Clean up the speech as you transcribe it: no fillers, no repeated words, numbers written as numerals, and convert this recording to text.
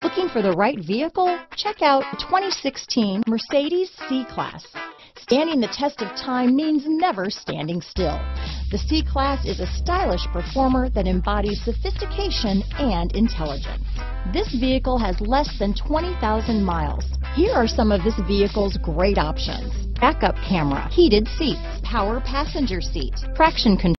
Looking for the right vehicle? Check out 2016 Mercedes C-Class. Standing the test of time means never standing still. The C-Class is a stylish performer that embodies sophistication and intelligence. This vehicle has less than 20,000 miles. Here are some of this vehicle's great options: backup camera, heated seats, power passenger seat, traction control,